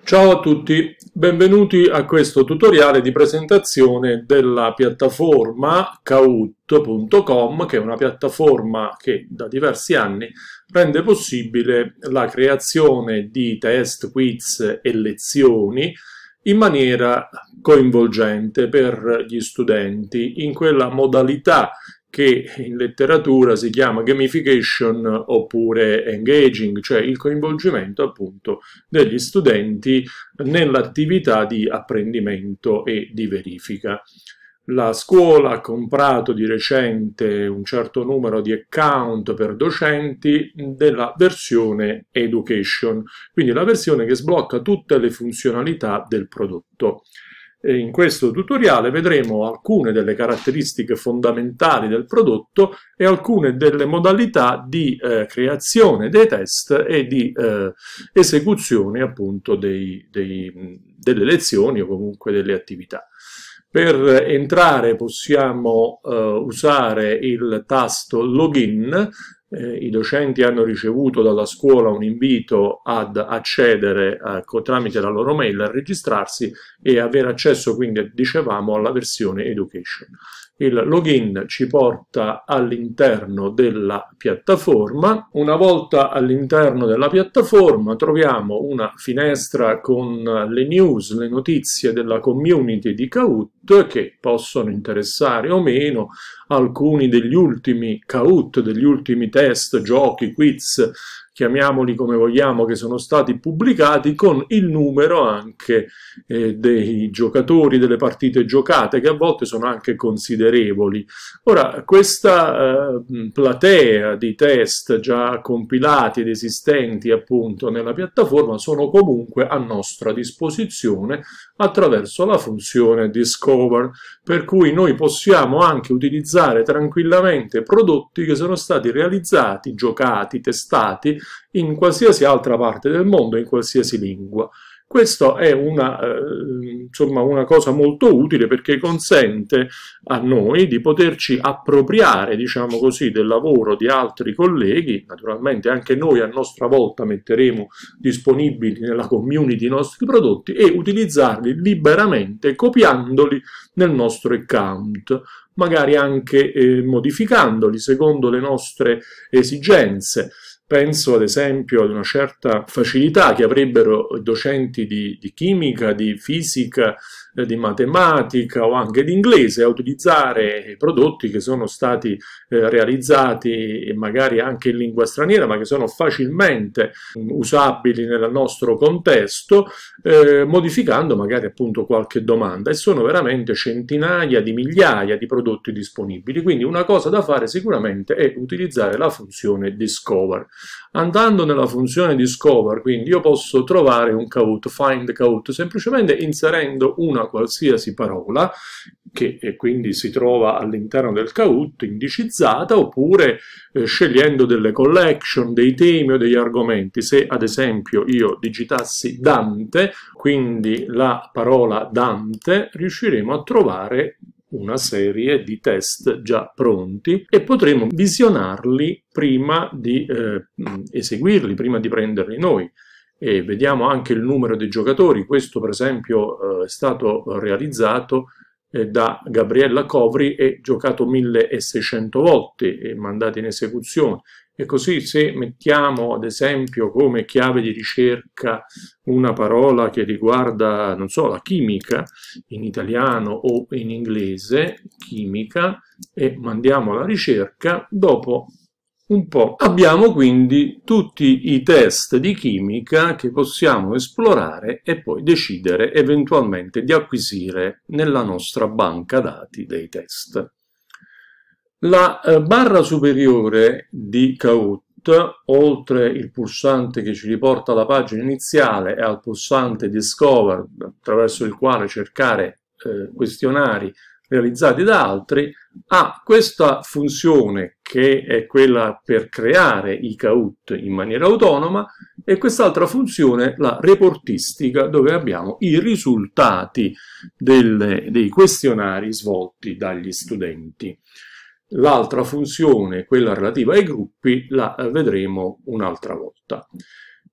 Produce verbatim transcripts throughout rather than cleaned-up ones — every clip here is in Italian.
Ciao a tutti, benvenuti a questo tutoriale di presentazione della piattaforma kahoot punto com, che è una piattaforma che da diversi anni rende possibile la creazione di test, quiz e lezioni in maniera coinvolgente per gli studenti, in quella modalità che in letteratura si chiama gamification oppure engaging, cioè il coinvolgimento appunto degli studenti nell'attività di apprendimento e di verifica. La scuola ha comprato di recente un certo numero di account per docenti della versione Education, quindi la versione che sblocca tutte le funzionalità del prodotto. In questo tutoriale vedremo alcune delle caratteristiche fondamentali del prodotto e alcune delle modalità di eh, creazione dei test e di eh, esecuzione appunto dei, dei, delle lezioni o comunque delle attività. Per entrare possiamo eh, usare il tasto login. Eh, I docenti hanno ricevuto dalla scuola un invito ad accedere eh, tramite la loro mail a registrarsi e avere accesso, quindi dicevamo, alla versione Education. Il login ci porta all'interno della piattaforma. Una volta all'interno della piattaforma troviamo una finestra con le news, le notizie della community di Kahoot che possono interessare o meno alcuni degli ultimi Kahoot, degli ultimi test, giochi, quiz, chiamiamoli come vogliamo, che sono stati pubblicati, con il numero anche eh, dei giocatori, delle partite giocate, che a volte sono anche considerevoli. Ora, questa eh, platea di test già compilati ed esistenti appunto nella piattaforma sono comunque a nostra disposizione attraverso la funzione Discover, per cui noi possiamo anche utilizzare tranquillamente prodotti che sono stati realizzati, giocati, testati in qualsiasi altra parte del mondo, in qualsiasi lingua. Questo è una, eh, insomma, una cosa molto utile perché consente a noi di poterci appropriare, diciamo così, del lavoro di altri colleghi. Naturalmente anche noi a nostra volta metteremo disponibili nella community i nostri prodotti e utilizzarli liberamente copiandoli nel nostro account, magari anche eh, modificandoli secondo le nostre esigenze. Penso ad esempio ad una certa facilità che avrebbero docenti di, di chimica, di fisica, eh, di matematica o anche di inglese a utilizzare prodotti che sono stati eh, realizzati magari anche in lingua straniera, ma che sono facilmente usabili nel nostro contesto, eh, modificando magari appunto qualche domanda, e sono veramente centinaia di migliaia di prodotti disponibili. Quindi una cosa da fare sicuramente è utilizzare la funzione Discover. Andando nella funzione Discover, quindi, io posso trovare un Kahoot, find Kahoot, semplicemente inserendo una qualsiasi parola che e quindi si trova all'interno del Kahoot indicizzata, oppure eh, scegliendo delle collection, dei temi o degli argomenti. Se ad esempio io digitassi Dante, quindi la parola Dante, riusciremo a trovare una serie di test già pronti e potremo visionarli prima di eh, eseguirli, prima di prenderli noi. E vediamo anche il numero dei giocatori. Questo per esempio eh, è stato realizzato eh, da Gabriella Covri e giocato milleseicento volte e mandato in esecuzione. E così, se mettiamo ad esempio come chiave di ricerca una parola che riguarda, non so, la chimica in italiano o in inglese, chimica, e mandiamo la ricerca, dopo un po' abbiamo quindi tutti i test di chimica che possiamo esplorare e poi decidere eventualmente di acquisire nella nostra banca dati dei test. La eh, barra superiore di Kahoot, oltre il pulsante che ci riporta alla pagina iniziale e al pulsante Discover, attraverso il quale cercare eh, questionari realizzati da altri, ha questa funzione che è quella per creare i Kahoot in maniera autonoma, e quest'altra funzione, la reportistica, dove abbiamo i risultati delle, dei questionari svolti dagli studenti. L'altra funzione, quella relativa ai gruppi, la vedremo un'altra volta.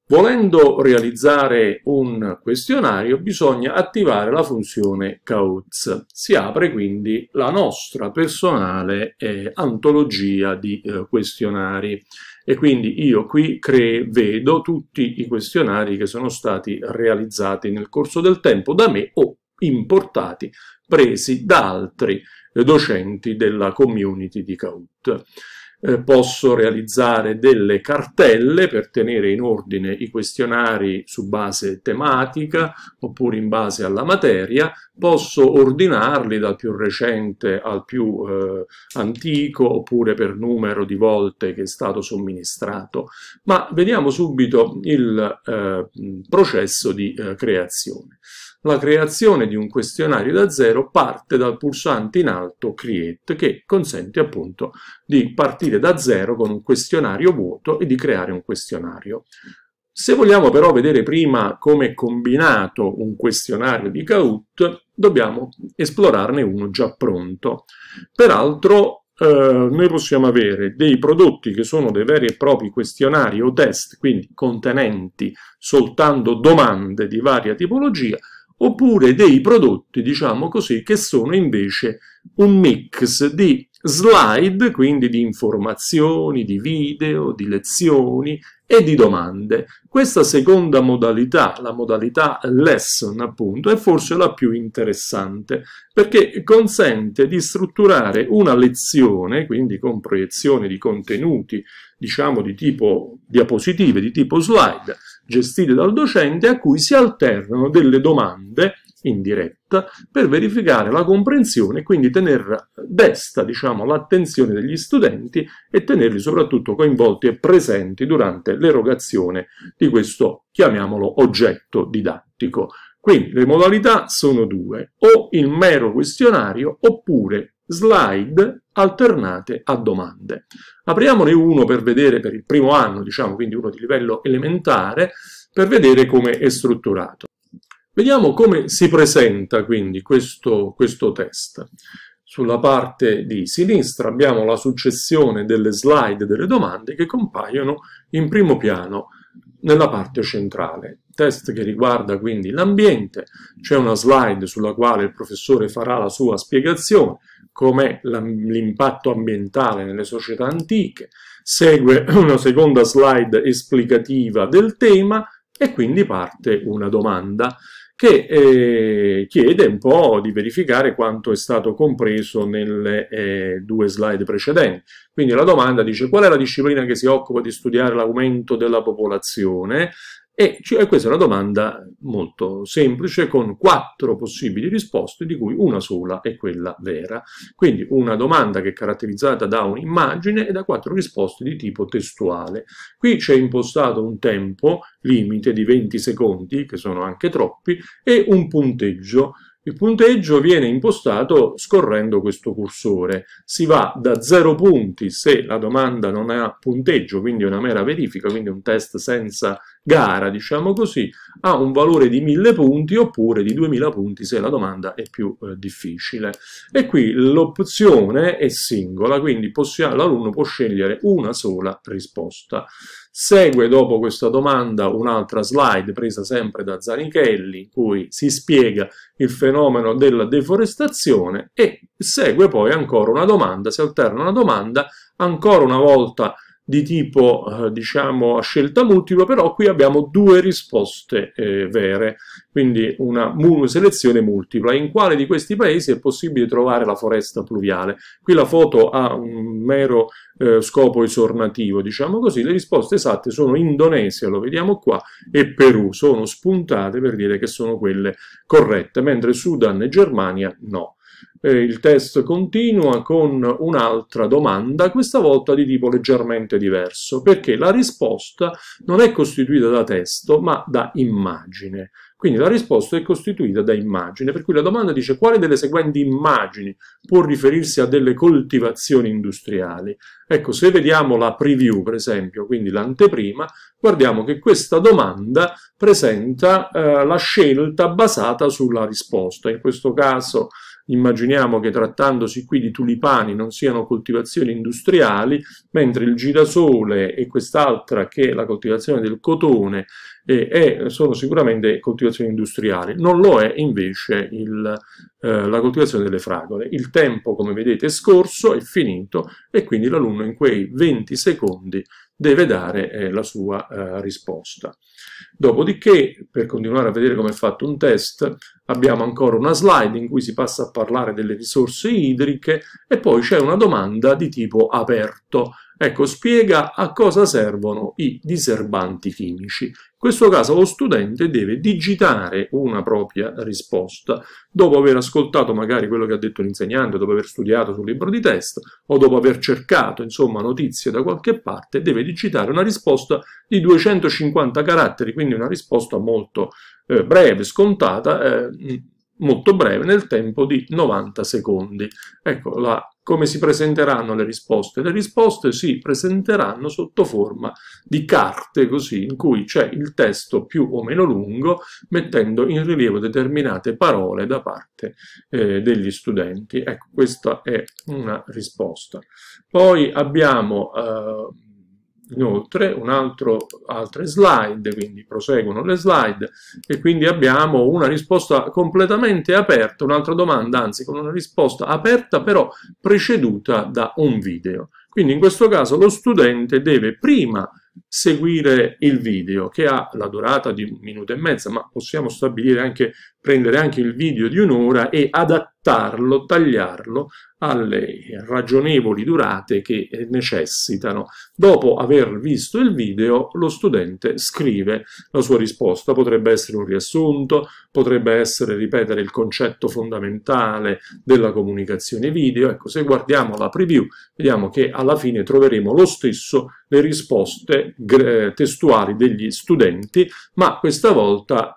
Volendo realizzare un questionario bisogna attivare la funzione C A U T S. Si apre quindi la nostra personale eh, antologia di eh, questionari e quindi io qui cre- vedo tutti i questionari che sono stati realizzati nel corso del tempo da me o importati, presi da altri eh, docenti della community di C A U T. Eh, posso realizzare delle cartelle per tenere in ordine i questionari su base tematica oppure in base alla materia, posso ordinarli dal più recente al più eh, antico oppure per numero di volte che è stato somministrato, ma vediamo subito il eh, processo di eh, creazione. La creazione di un questionario da zero parte dal pulsante in alto Create, che consente appunto di partire da zero con un questionario vuoto e di creare un questionario. Se vogliamo però vedere prima come è combinato un questionario di C A U T, dobbiamo esplorarne uno già pronto. Peraltro eh, noi possiamo avere dei prodotti che sono dei veri e propri questionari o test, quindi contenenti soltanto domande di varia tipologia, oppure dei prodotti, diciamo così, che sono invece un mix di slide, quindi di informazioni, di video, di lezioni e di domande. Questa seconda modalità, la modalità lesson appunto, è forse la più interessante perché consente di strutturare una lezione, quindi con proiezione di contenuti, diciamo di tipo diapositive, di tipo slide, gestite dal docente, a cui si alternano delle domande in diretta per verificare la comprensione e quindi tenere desta, diciamo, l'attenzione degli studenti e tenerli soprattutto coinvolti e presenti durante l'erogazione di questo, chiamiamolo, oggetto didattico. Quindi le modalità sono due, o il mero questionario oppure slide alternate a domande. Apriamone uno per vedere per il primo anno, diciamo, quindi uno di livello elementare, per vedere come è strutturato. Vediamo come si presenta quindi questo, questo test. Sulla parte di sinistra abbiamo la successione delle slide delle domande che compaiono in primo piano nella parte centrale. Test che riguarda quindi l'ambiente, c'è una slide sulla quale il professore farà la sua spiegazione, com'è l'impatto ambientale nelle società antiche, segue una seconda slide esplicativa del tema e quindi parte una domanda che eh, chiede un po' di verificare quanto è stato compreso nelle eh, due slide precedenti. Quindi la domanda dice: qual è la disciplina che si occupa di studiare l'aumento della popolazione? E cioè, questa è una domanda molto semplice con quattro possibili risposte di cui una sola è quella vera. Quindi una domanda che è caratterizzata da un'immagine e da quattro risposte di tipo testuale. Qui c'è impostato un tempo limite di venti secondi, che sono anche troppi, e un punteggio. Il punteggio viene impostato scorrendo questo cursore. Si va da zero punti se la domanda non ha punteggio, quindi è una mera verifica, quindi un test senza gara, diciamo così, a un valore di mille punti oppure di duemila punti se la domanda è più eh, difficile. E qui l'opzione è singola, quindi l'alunno può scegliere una sola risposta. Segue dopo questa domanda un'altra slide presa sempre da Zanichelli, in cui si spiega il fenomeno della deforestazione e segue poi ancora una domanda, si alterna una domanda, ancora una volta di tipo, eh, diciamo, a scelta multipla, però qui abbiamo due risposte eh, vere, quindi una mu selezione multipla. In quale di questi paesi è possibile trovare la foresta pluviale? Qui la foto ha un mero eh, scopo esornativo, diciamo così. Le risposte esatte sono Indonesia, lo vediamo qua, e Perù, sono spuntate per dire che sono quelle corrette, mentre Sudan e Germania no. Eh, il test continua con un'altra domanda, questa volta di tipo leggermente diverso, perché la risposta non è costituita da testo, ma da immagine. Quindi la risposta è costituita da immagine, per cui la domanda dice: quale delle seguenti immagini può riferirsi a delle coltivazioni industriali? Ecco, se vediamo la preview, per esempio, quindi l'anteprima, guardiamo che questa domanda presenta eh, la scelta basata sulla risposta. In questo caso immaginiamo che trattandosi qui di tulipani non siano coltivazioni industriali, mentre il girasole e quest'altra che è la coltivazione del cotone eh, è, sono sicuramente coltivazioni industriali. Non lo è invece il, eh, la coltivazione delle fragole. Il tempo, come vedete, è scorso, è finito e quindi l'alunno in quei venti secondi deve dare eh, la sua eh, risposta. Dopodiché, per continuare a vedere come è fatto un test, abbiamo ancora una slide in cui si passa a parlare delle risorse idriche e poi c'è una domanda di tipo aperto. Ecco, spiega a cosa servono i diserbanti chimici. In questo caso lo studente deve digitare una propria risposta, dopo aver ascoltato magari quello che ha detto l'insegnante, dopo aver studiato sul libro di testo o dopo aver cercato, insomma, notizie da qualche parte, deve digitare una risposta di duecentocinquanta caratteri, quindi una risposta molto eh, breve, scontata, eh, molto breve, nel tempo di novanta secondi. Ecco, la, come si presenteranno le risposte? Le risposte si presenteranno sotto forma di carte, così, in cui c'è il testo più o meno lungo, mettendo in rilievo determinate parole da parte eh, degli studenti. Ecco, questa è una risposta. Poi abbiamo eh, inoltre un altro, altre slide, quindi proseguono le slide, e quindi abbiamo una risposta completamente aperta, un'altra domanda, anzi con una risposta aperta però preceduta da un video. Quindi in questo caso lo studente deve prima seguire il video, che ha la durata di un minuto e mezzo, ma possiamo stabilire anche, prendere anche il video di un'ora e adattarlo, tagliarlo alle ragionevoli durate che necessitano. Dopo aver visto il video, lo studente scrive la sua risposta. Potrebbe essere un riassunto, potrebbe essere ripetere il concetto fondamentale della comunicazione video. Ecco, se guardiamo la preview, vediamo che alla fine troveremo lo stesso le risposte testuali degli studenti, ma questa volta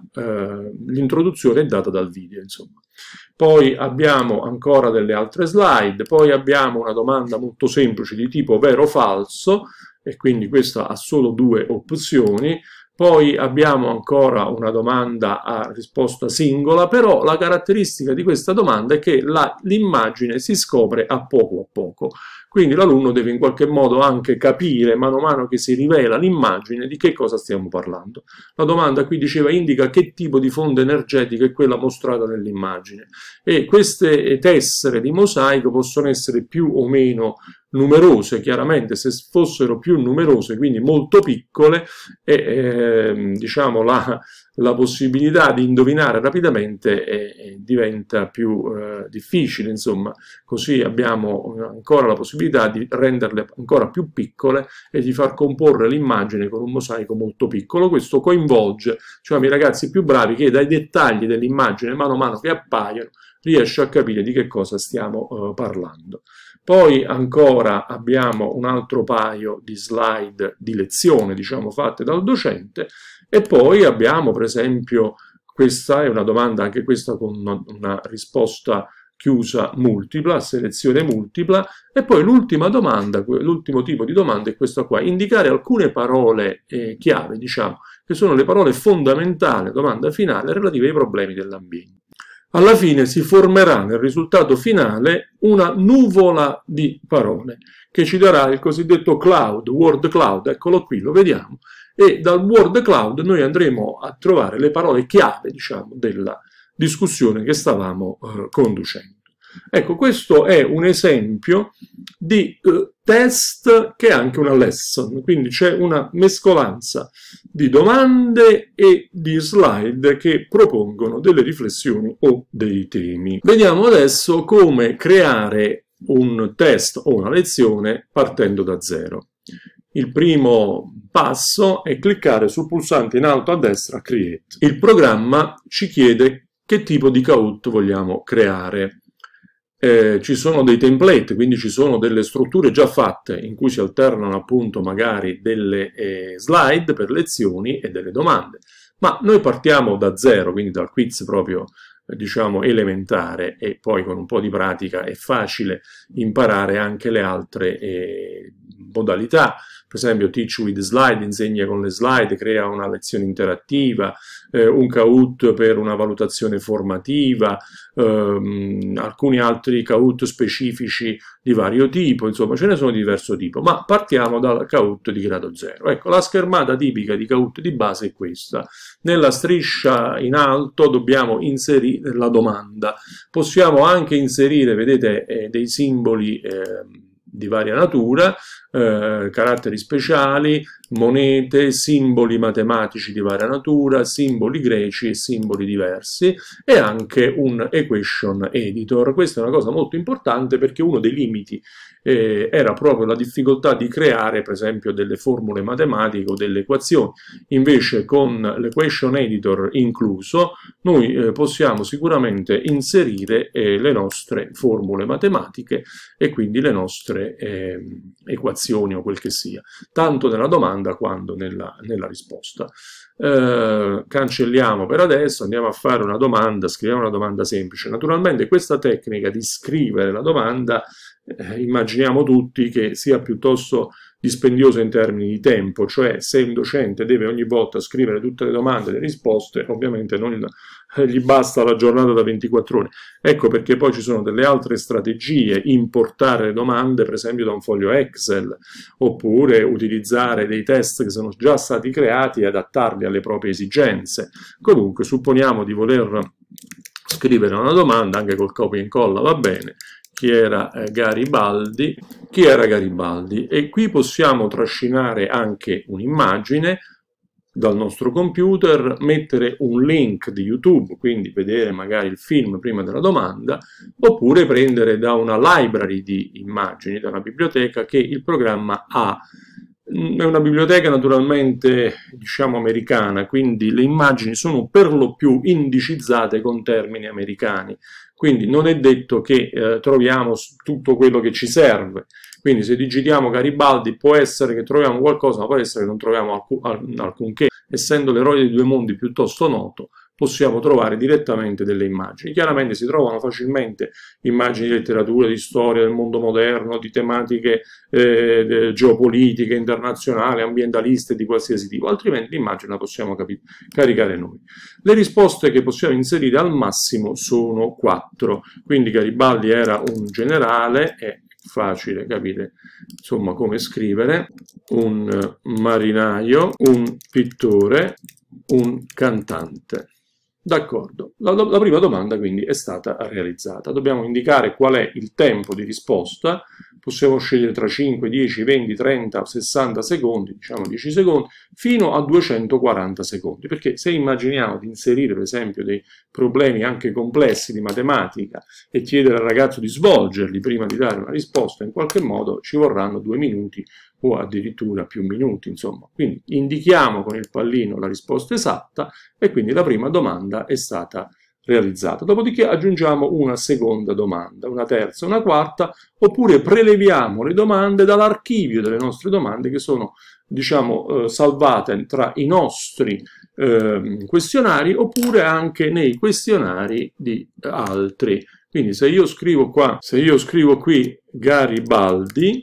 eh, l'introduzione è data dal video, insomma. Poi abbiamo ancora delle altre slide, poi abbiamo una domanda molto semplice di tipo vero o falso, e quindi questa ha solo due opzioni. Poi abbiamo ancora una domanda a risposta singola, però la caratteristica di questa domanda è che l'immagine si scopre a poco a poco. Quindi l'alunno deve in qualche modo anche capire, mano a mano che si rivela l'immagine, di che cosa stiamo parlando. La domanda qui diceva indica che tipo di fonte energetica è quella mostrata nell'immagine. E queste tessere di mosaico possono essere più o meno numerose. Chiaramente se fossero più numerose, quindi molto piccole, e, eh, diciamo la, la possibilità di indovinare rapidamente eh, diventa più eh, difficile, insomma. Così abbiamo ancora la possibilità di renderle ancora più piccole e di far comporre l'immagine con un mosaico molto piccolo. Questo coinvolge, diciamo, i ragazzi più bravi, che dai dettagli dell'immagine mano a mano che appaiono riesce a capire di che cosa stiamo uh, parlando. Poi ancora abbiamo un altro paio di slide di lezione, diciamo, fatte dal docente, e poi abbiamo, per esempio, questa è una domanda, anche questa con una, una risposta chiusa multipla, selezione multipla, e poi l'ultima domanda, l'ultimo tipo di domanda è questa qua, indicare alcune parole eh, chiave, diciamo, che sono le parole fondamentali, domanda finale, relative ai problemi dell'ambiente. Alla fine si formerà nel risultato finale una nuvola di parole che ci darà il cosiddetto cloud, word cloud, eccolo qui, lo vediamo, e dal word cloud noi andremo a trovare le parole chiave, diciamo, della discussione che stavamo eh, conducendo. Ecco, questo è un esempio di eh, test che è anche una lesson, quindi c'è una mescolanza di domande e di slide che propongono delle riflessioni o dei temi. Vediamo adesso come creare un test o una lezione partendo da zero. Il primo passo è cliccare sul pulsante in alto a destra Create. Il programma ci chiede che tipo di Kahoot vogliamo creare. Eh, ci sono dei template, quindi ci sono delle strutture già fatte in cui si alternano appunto magari delle eh, slide per lezioni e delle domande, ma noi partiamo da zero, quindi dal quiz proprio eh, diciamo elementare, e poi con un po' di pratica è facile imparare anche le altre eh, modalità, per esempio Teach with Slide, insegna con le slide, crea una lezione interattiva, eh, un Kahoot per una valutazione formativa, ehm, alcuni altri Kahoot specifici di vario tipo, insomma ce ne sono di diverso tipo, ma partiamo dal Kahoot di grado zero. Ecco, la schermata tipica di Kahoot di base è questa. Nella striscia in alto dobbiamo inserire la domanda, possiamo anche inserire, vedete, eh, dei simboli eh, di varia natura, eh, caratteri speciali, monete, simboli matematici di varia natura, simboli greci e simboli diversi, e anche un equation editor. Questa è una cosa molto importante perché uno dei limiti eh, era proprio la difficoltà di creare, per esempio, delle formule matematiche o delle equazioni. Invece con l'equation editor incluso noi eh, possiamo sicuramente inserire eh, le nostre formule matematiche e quindi le nostre eh, equazioni o quel che sia, tanto nella domanda quanto nella, nella risposta. Eh, cancelliamo per adesso, andiamo a fare una domanda, scriviamo una domanda semplice. Naturalmente questa tecnica di scrivere la domanda eh, immaginiamo tutti che sia piuttosto dispendioso in termini di tempo, cioè se un docente deve ogni volta scrivere tutte le domande e le risposte, ovviamente non gli basta la giornata da ventiquattro ore. Ecco perché poi ci sono delle altre strategie: importare le domande per esempio da un foglio Excel, oppure utilizzare dei test che sono già stati creati e adattarli alle proprie esigenze. Comunque supponiamo di voler scrivere una domanda, anche col copia e incolla va bene. Chi era eh, Garibaldi? Chi era Garibaldi? E qui possiamo trascinare anche un'immagine dal nostro computer, mettere un link di YouTube, quindi vedere magari il film prima della domanda, oppure prendere da una library di immagini, da una biblioteca che il programma ha. È una biblioteca naturalmente, diciamo, americana, quindi le immagini sono per lo più indicizzate con termini americani, quindi non è detto che eh, troviamo tutto quello che ci serve. Quindi se digitiamo Garibaldi può essere che troviamo qualcosa, ma può essere che non troviamo alcun, alcunché. Essendo l'eroe dei due mondi piuttosto noto, possiamo trovare direttamente delle immagini. Chiaramente si trovano facilmente immagini di letteratura, di storia, del mondo moderno, di tematiche eh, geopolitiche, internazionali, ambientaliste, di qualsiasi tipo, altrimenti l'immagine la possiamo caricare noi. Le risposte che possiamo inserire al massimo sono quattro, quindi Garibaldi era un generale, è facile capire insomma come scrivere, un marinaio, un pittore, un cantante. D'accordo, la, la prima domanda quindi è stata realizzata. Dobbiamo indicare qual è il tempo di risposta, possiamo scegliere tra cinque, dieci, venti, trenta, sessanta secondi, diciamo dieci secondi, fino a duecentoquaranta secondi, perché se immaginiamo di inserire per esempio dei problemi anche complessi di matematica e chiedere al ragazzo di svolgerli prima di dare una risposta, in qualche modo ci vorranno due minuti o addirittura più minuti, insomma. Quindi indichiamo con il pallino la risposta esatta e quindi la prima domanda è stata realizzata. Dopodiché aggiungiamo una seconda domanda, una terza, una quarta, oppure preleviamo le domande dall'archivio delle nostre domande che sono, diciamo, eh, salvate tra i nostri eh, questionari oppure anche nei questionari di altri. Quindi se io scrivo qua, se io scrivo qui Garibaldi,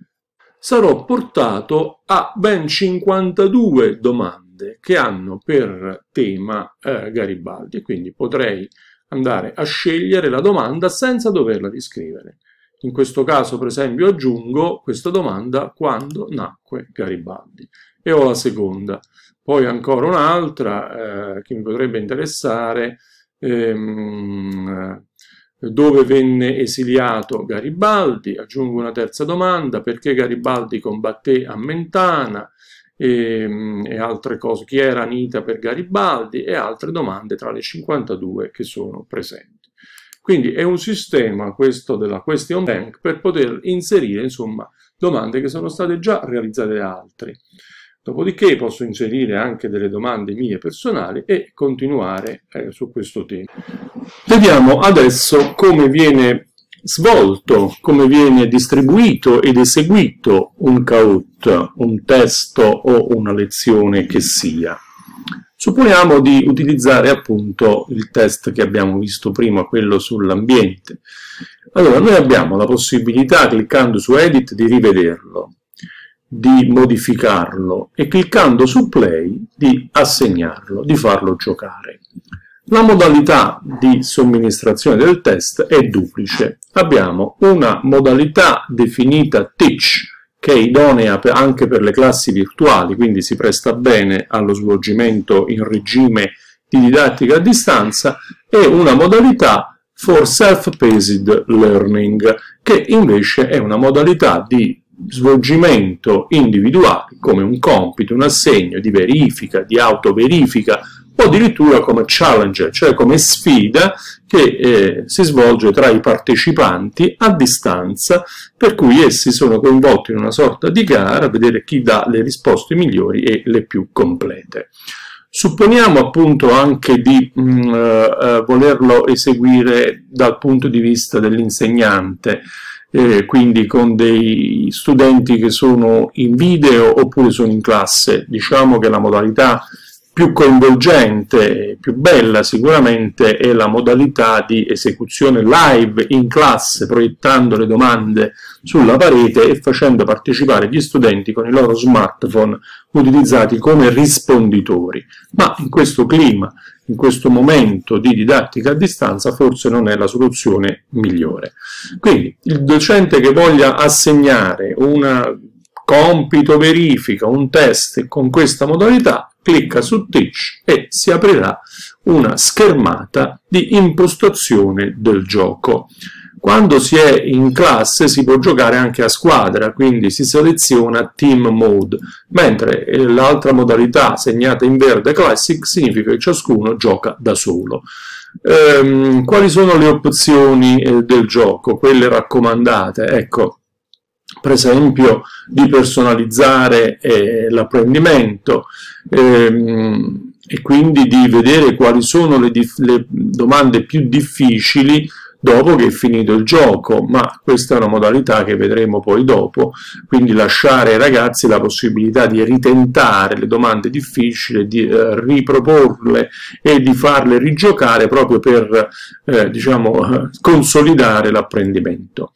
sarò portato a ben cinquantadue domande che hanno per tema eh, Garibaldi, quindi potrei andare a scegliere la domanda senza doverla riscrivere. In questo caso, per esempio, aggiungo questa domanda: quando nacque Garibaldi? E ho la seconda. Poi ancora un'altra eh, che mi potrebbe interessare, ehm, dove venne esiliato Garibaldi? Aggiungo una terza domanda: perché Garibaldi combatté a Mentana? E, e altre cose, chi era Anita per Garibaldi, e altre domande tra le cinquantadue che sono presenti. Quindi è un sistema, questo della question bank, per poter inserire insomma domande che sono state già realizzate da altri. Dopodiché posso inserire anche delle domande mie personali e continuare eh, su questo tema. Vediamo adesso come viene svolto, come viene distribuito ed eseguito un Kahoot, un testo o una lezione che sia. Supponiamo di utilizzare appunto il test che abbiamo visto prima, quello sull'ambiente. Allora, noi abbiamo la possibilità, cliccando su Edit, di rivederlo. di modificarlo e cliccando su play di assegnarlo, di farlo giocare. La modalità di somministrazione del test è duplice. Abbiamo una modalità definita Teach, che è idonea anche per le classi virtuali, quindi si presta bene allo svolgimento in regime di didattica a distanza, e una modalità for self-paced learning, che invece è una modalità di svolgimento individuale, come un compito, un assegno, di verifica, di autoverifica, o addirittura come challenge, cioè come sfida che eh, si svolge tra i partecipanti a distanza, per cui essi sono coinvolti in una sorta di gara a vedere chi dà le risposte migliori e le più complete. Supponiamo appunto anche di mh, eh, volerlo eseguire dal punto di vista dell'insegnante, eh, quindi con dei studenti che sono in video oppure sono in classe. Diciamo che la modalità più coinvolgente, più bella sicuramente, è la modalità di esecuzione live in classe, proiettando le domande sulla parete e facendo partecipare gli studenti con i loro smartphone utilizzati come risponditori. Ma in questo clima, in questo momento di didattica a distanza, forse non è la soluzione migliore. Quindi il docente che voglia assegnare un compito, verifica, un test con questa modalità, clicca su Teach e si aprirà una schermata di impostazione del gioco. Quando si è in classe si può giocare anche a squadra, quindi si seleziona Team Mode, mentre l'altra modalità segnata in verde Classic significa che ciascuno gioca da solo. Ehm, quali sono le opzioni eh, del gioco, quelle raccomandate? Ecco, per esempio di personalizzare eh, l'apprendimento ehm, e quindi di vedere quali sono le, le domande più difficili dopo che è finito il gioco, ma questa è una modalità che vedremo poi dopo, quindi lasciare ai ragazzi la possibilità di ritentare le domande difficili, di eh, riproporle e di farle rigiocare proprio per eh, diciamo, consolidare l'apprendimento.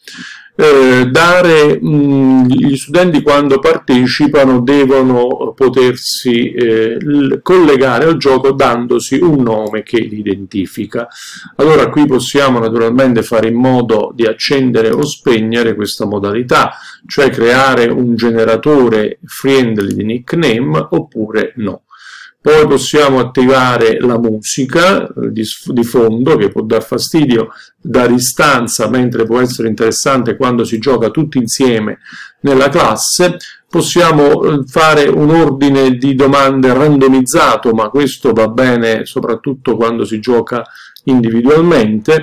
Eh, dare mh, gli studenti, quando partecipano, devono potersi eh, collegare al gioco dandosi un nome che li identifica. Allora qui possiamo naturalmente fare in modo di accendere o spegnere questa modalità, cioè creare un generatore friendly di nickname oppure no. Poi possiamo attivare la musica di, di fondo, che può dar fastidio da distanza, mentre può essere interessante quando si gioca tutti insieme nella classe. Possiamo fare un ordine di domande randomizzato, ma questo va bene soprattutto quando si gioca individualmente,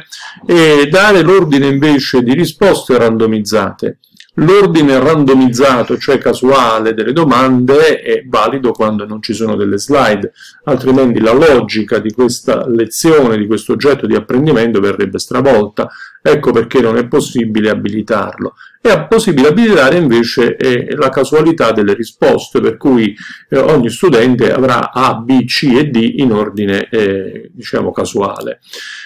e dare l'ordine invece di risposte randomizzate. L'ordine randomizzato, cioè casuale, delle domande è valido quando non ci sono delle slide, altrimenti la logica di questa lezione, di questo oggetto di apprendimento, verrebbe stravolta. Ecco perché non è possibile abilitarlo. È possibile abilitare invece eh, la casualità delle risposte, per cui eh, ogni studente avrà A, B, C e D in ordine eh, diciamo casuale.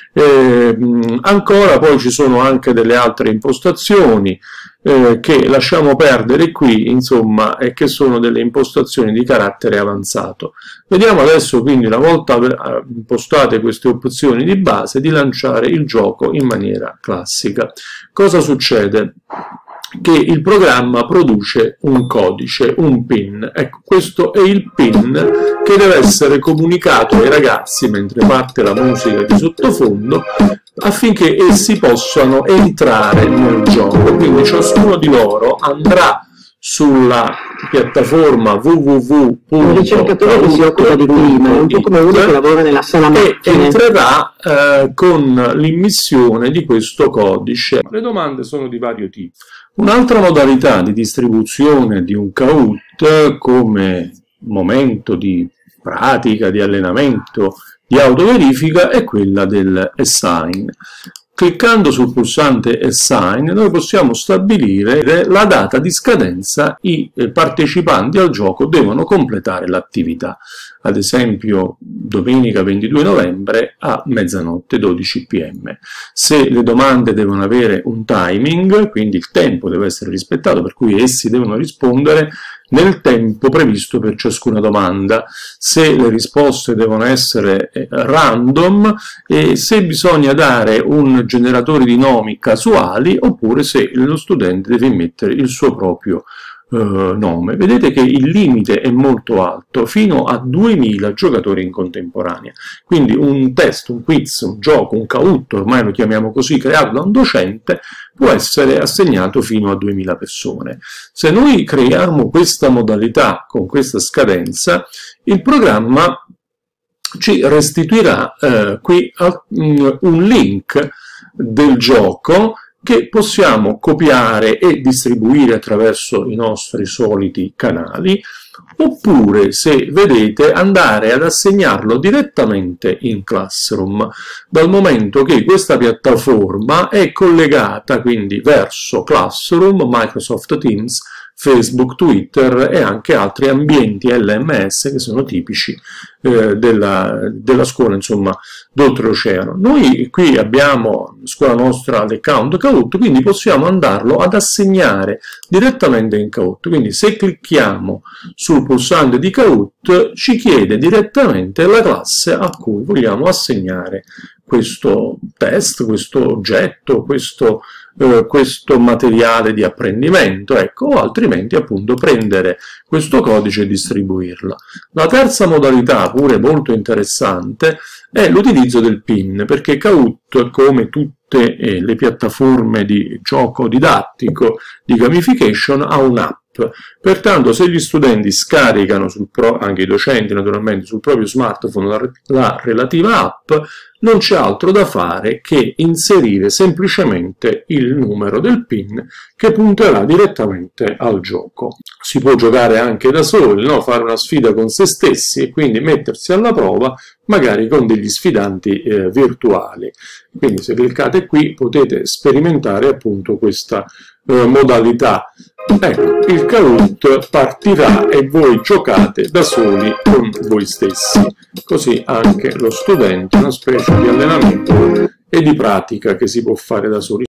Eh, ancora poi ci sono anche delle altre impostazioni eh, che lasciamo perdere qui, insomma, e che sono delle impostazioni di carattere avanzato. Vediamo adesso, quindi, una volta impostate queste opzioni di base, di lanciare il gioco in maniera classica. Cosa succede? Che il programma produce un codice, un PIN. Ecco, questo è il PIN che deve essere comunicato ai ragazzi mentre parte la musica di sottofondo, affinché essi possano entrare nel gioco. Quindi ciascuno di loro andrà sulla piattaforma w w w punto un ricercatore che si occupa di clima, è un po' come uno che lavora nella sala macchine, e entrerà eh, con l'immissione di questo codice. Le domande sono di vario tipo. Un'altra modalità di distribuzione di un Kahoot come momento di pratica, di allenamento, di autoverifica è quella del assign. Cliccando sul pulsante Assign noi possiamo stabilire la data di scadenza i partecipanti al gioco devono completare l'attività, ad esempio domenica ventidue novembre a mezzanotte dodici p m. Se le domande devono avere un timing, quindi il tempo deve essere rispettato, per cui essi devono rispondere nel tempo previsto per ciascuna domanda, se le risposte devono essere random e se bisogna dare un generatore di nomi casuali oppure se lo studente deve mettere il suo proprio eh, nome. Vedete che il limite è molto alto, fino a duemila giocatori in contemporanea. Quindi un test, un quiz, un gioco, un Kahoot, ormai lo chiamiamo così, creato da un docente, può essere assegnato fino a duemila persone. Se noi creiamo questa modalità con questa scadenza, il programma ci restituirà eh, qui un link del gioco che possiamo copiare e distribuire attraverso i nostri soliti canali, oppure, se vedete, andare ad assegnarlo direttamente in Classroom, dal momento che questa piattaforma è collegata quindi verso Classroom, Microsoft Teams, Facebook, Twitter e anche altri ambienti L M S che sono tipici eh, della, della scuola, insomma, d'oltreoceano. Noi qui abbiamo scuola nostra l'account Kahoot, quindi possiamo andarlo ad assegnare direttamente in Kahoot. Quindi se clicchiamo sul pulsante di Kahoot ci chiede direttamente la classe a cui vogliamo assegnare questo test, questo oggetto, questo, eh, questo materiale di apprendimento, ecco, o altrimenti appunto prendere questo codice e distribuirlo. La terza modalità, pure molto interessante, è l'utilizzo del PIN, perché Kahoot, come tutte eh, le piattaforme di gioco didattico, di gamification, ha un'app. Pertanto se gli studenti scaricano, sul pro, anche i docenti naturalmente, sul proprio smartphone la, la relativa app, non c'è altro da fare che inserire semplicemente il numero del PIN che punterà direttamente al gioco. Si può giocare anche da soli, no? Fare una sfida con se stessi e quindi mettersi alla prova magari con degli sfidanti eh, virtuali. Quindi se cliccate qui potete sperimentare appunto questa eh, modalità. Ecco, il Kahoot partirà e voi giocate da soli con voi stessi, così anche lo studente, una specie di allenamento e di pratica che si può fare da soli.